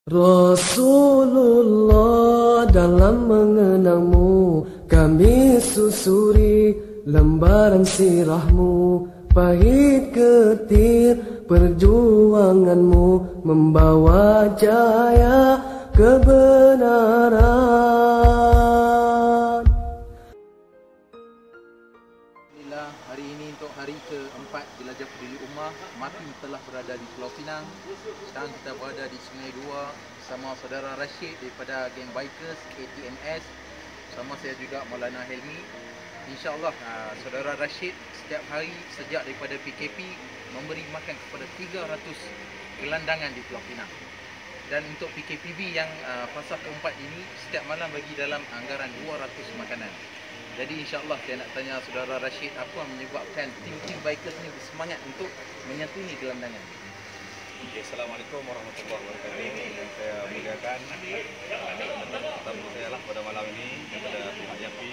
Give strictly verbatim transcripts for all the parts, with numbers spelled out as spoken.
Rasulullah, dalam mengenangmu kami susuri lembaran sirahmu, pahit getir perjuanganmu membawa jaya kebenaran. Alhamdulillah, hari ini untuk hari keempat Jelajah Peduli Ummah, Mati telah berada di Pulau Pinang. Sekarang kita berada di Sungai Dua bersama saudara Rashid daripada geng bikers A T M S. Sama saya juga Maulana Helmi. InsyaAllah uh, saudara Rashid setiap hari sejak daripada P K P memberi makan kepada tiga ratus gelandangan di Pulau Pinang. Dan untuk P K P B yang uh, fasa keempat ini setiap malam bagi dalam anggaran dua ratus makanan. Jadi insyaAllah saya nak tanya saudara Rashid, apa yang menyebabkan tim-tim bikers ni bersemangat untuk menyantuni gelandangan? Okay, Assalamualaikum warahmatullahi wabarakatuh. Yang saya muliakan tetamu saya lah pada malam ini kepada pihak Yapi,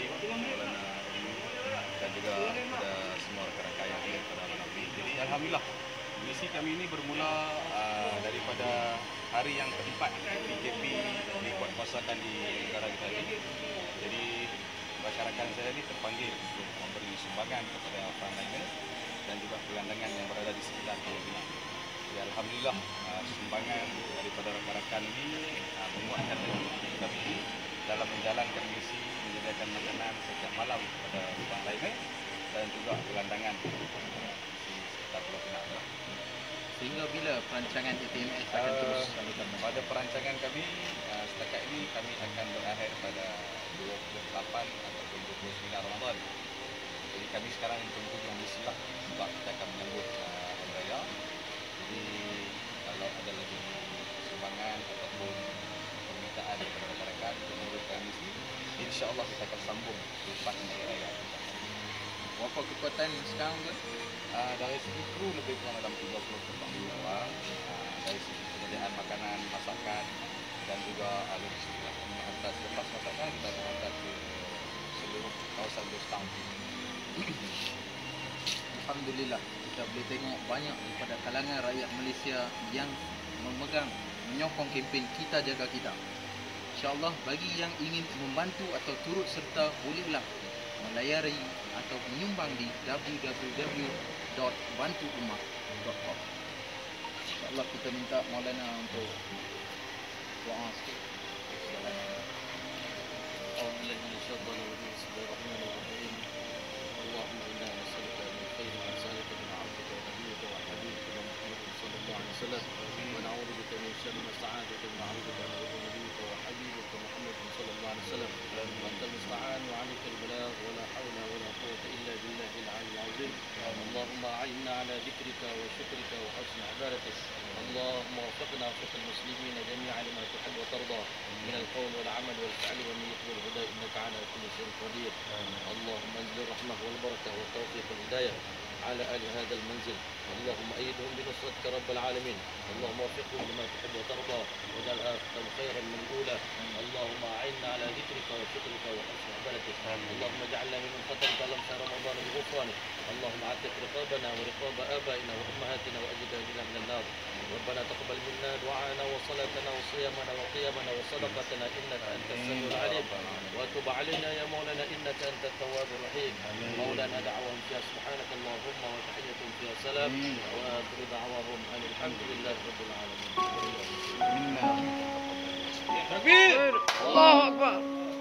dan juga kepada semua rakan-rakan yang hadir pada malam ini. Jadi alhamdulillah, misi kami ini bermula uh, daripada hari yang keempat P K P dikuatkuasakan di negara kita ini. Jadi rakan-rakan saya ini terpanggil untuk memberi sumbangan kepada frontliner dan juga gelandangan yang berada di sekitar Pulau Pinang. Ya, alhamdulillah uh, sumbangan daripada rakan-rakan ini uh, menguatkan kami dalam menjalankan misi menyediakan makanan setiap malam kepada frontliner dan juga gelandangan di sekitar Pulau Pinang. Sehingga bila perancangan A T M S akan uh, terus lakukan? Pada perancangan kami uh, setakat ini kami akan berakhir pada dua puluh delapan ataupun dua puluh sembilan Ramadan. Jadi kami sekarang tunggu yang misi lah sebab kita akan menyambut uh, Hari Raya. Jadi kalau ada lagi sumbangan ataupun permintaan daripada rakan-rakan untuk meneruskan misi, insya-Allah kita akan sambung selepas Hari Raya. Berapa kekuatan sekarang tu? Uh, dari segi kru lebih kurang dalam tiga puluh ke empat puluh orang. Uh, dari segi penyediaan makanan, masakan dan juga uh, logistik lah. Menghantar selepas masakan kita akan hantar ke seluruh kawasan Ghost Town. Alhamdulillah, kita boleh tengok banyak daripada kalangan rakyat Malaysia yang memegang, menyokong kempen Kita Jaga Kita. InsyaAllah bagi yang ingin membantu atau turut serta, bolehlah melayari atau menyumbang di w w w dot bantu ummah dot com. InsyaAllah kita minta Maulana untuk doa sikit. ونعوذ بك من شر ما استعاذ بك من عبدك ونبيك وحبيبك محمد صلى الله عليه وسلم وانت المستعان وعليك البلاغ ولا حول ولا قوه الا بالله العلي العظيم. اللهم اعنا على ذكرك وشكرك وحسن عبادتك. اللهم وفقنا وفق المسلمين جميعا لما تحب وترضى من القول والعمل والفعل والنية والهدى انك على كل شيء قدير. اللهم انزل الرحمه والبركه والتوفيق والهدايه على آل هذا المنزل. اللهم أيدهم بنصرتك رب العالمين. اللهم وفقهم لما تحب وترضى واجعل آخرتهم خيرا من الأولى. اللهم أعنا على ذكرك وشكرك وحسن عبادتك. اللهم اجعلنا ممن ختمت لهم شهر رمضان بغفرانك. اللهم عتق رقابنا ورقاب آبائنا وأمهاتنا وأجدادنا من النار. ربنا تقبل منا دعاءنا وصلاتنا وصيامنا وقيامنا وصدقتنا إنك أنت السميع العليم. وتب علينا يا مولانا إنك أنت التواب الرحيم. مولانا دعواهم فيها سبحانك اللهم وتحيتهم فيها سلام وآخر دعواهم أن الحمد لله رب العالمين. Takbir! Allahu Akbar!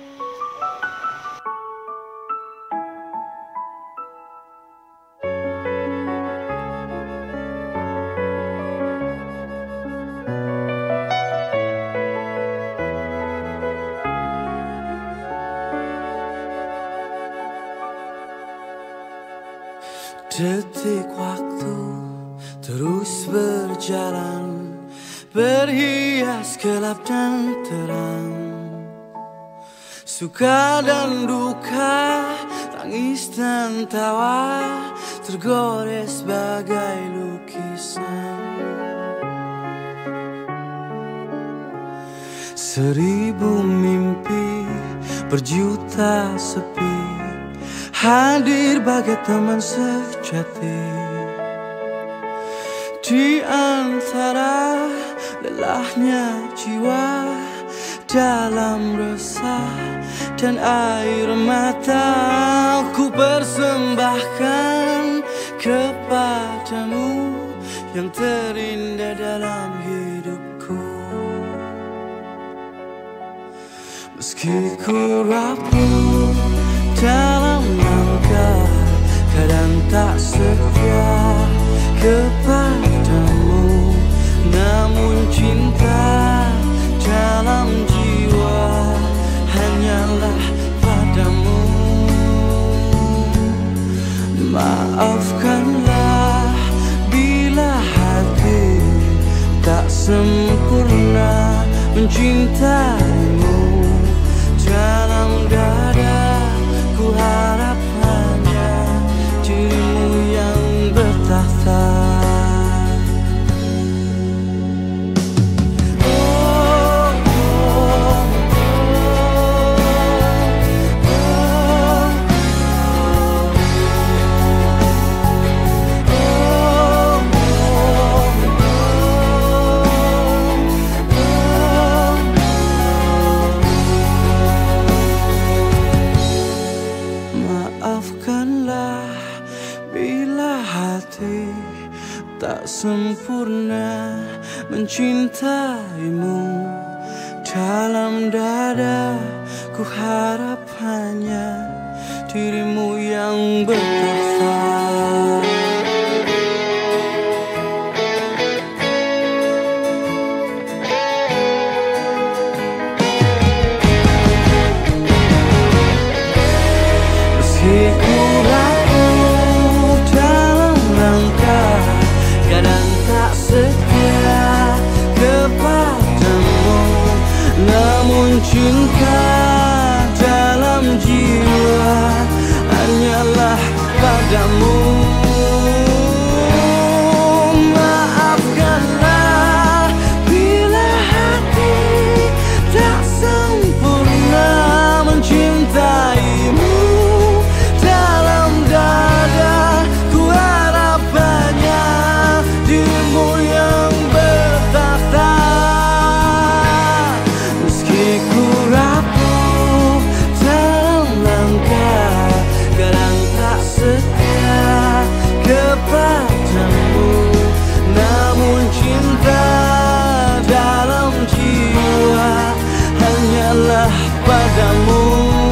Detik waktu terus berjalan, berhias gelap dan terang, suka dan duka, tangis dan tawa, tergores bagai lukisan. Seribu mimpi, berjuta sepi, hadir bagai teman sejati di antara lelahnya jiwa dalam resah dan air mata ku persembahkan kepadamu yang terindah dalam hidupku. Meski ku rapuh dalam langkah, kadang tak setia kepadamu, namun cinta dalam jiwa hanyalah padamu. Maafkanlah bila hati tak sempurna mencintaimu. Dalam dada ku harap hanya dirimu yang bertakhta. Tak sempurna mencintaimu. Dalam dada ku harap hanya dirimu yang bertakhta. Meski ku rapuh dalam langkah, kadang tak setia kepadamu, namun cinta dalam jiwa hanyalah padamu. Maafkanlah bila hati tak sempurna mencintaimu. Dalam dada ku harap hanya dirimu yang bertakhta. Meski ku rapuh dalam langkah, kadang tak setia kepadamu, namun cinta dalam jiwa hanyalah padamu.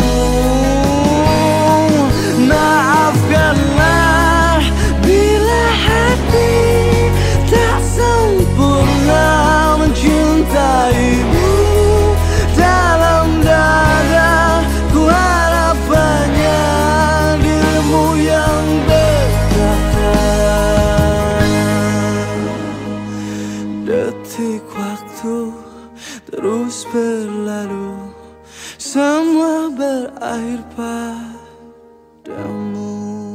Maafkanlah bila hati tak sempurna mencintaimu. Dalam dada ku harap hanya dirimu yang bertakhta. Detik waktu terus berlalu, semua berakhir padamu.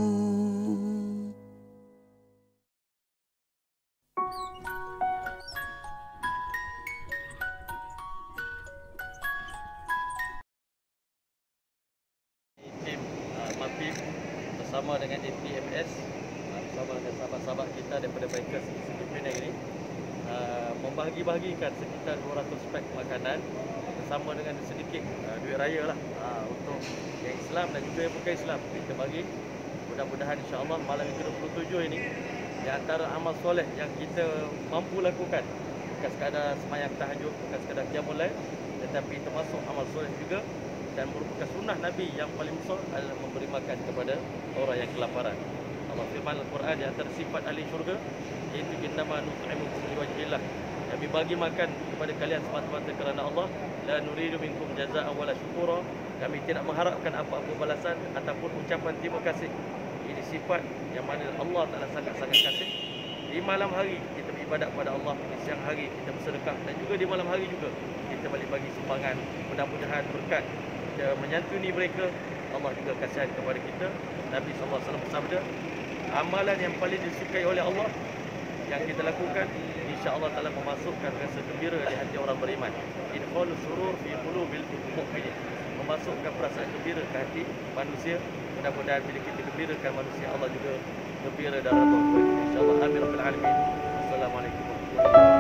Tim uh, Mapim bersama dengan A P M S uh, bersama dengan sahabat-sahabat kita daripada Bikers Institute Penang ini uh, membahagi-bahagikan sekitar dua ratus pack makanan bersama dengan sedikit uh, duit raya lah uh, untuk yang Islam dan juga yang bukan Islam. Kita bagi, mudah-mudahan insya-Allah malam yang ke dua puluh tujuh ini di antara amal soleh yang kita mampu lakukan, bukan sekadar sembahyang tahajud, bukan sekadar qiyamul lail, tetapi termasuk amal soleh juga dan merupakan sunnah Nabi yang paling besar adalah memberi makan kepada orang yang kelaparan. Allah firman Al-Quran di antara sifat ahli syurga iaitu innama nut'imukum liwajhillah, kami bagi makan kepada kalian semata-mata kerana Allah, la nuridu minkum jazaa'an wala syukura, kami tidak mengharapkan apa-apa balasan ataupun ucapan terima kasih. Ini sifat yang mana Allah Taala sangat-sangat kasih. Di malam hari kita beribadat kepada Allah, di siang hari kita bersedekah, dan juga di malam hari juga kita balik bagi sumbangan. Mudah-mudahan berkat kita menyantuni mereka, Allah juga kasihan kepada kita. Nabi sallallahu alaihi wasallam bersabda, amalan yang paling disukai oleh Allah yang kita lakukan, insya-Allah Taala memasukkan rasa gembira di hati orang beriman. Idkhal surur fi qulubil mu'minin, memasukkan perasaan gembira ke hati manusia. Mudah-mudahan bila kita gembirakan manusia, Allah juga gembira dalam hati kita, insya-Allah. Amin rabbil alamin. Assalamualaikum warahmatullahi wabarakatuh.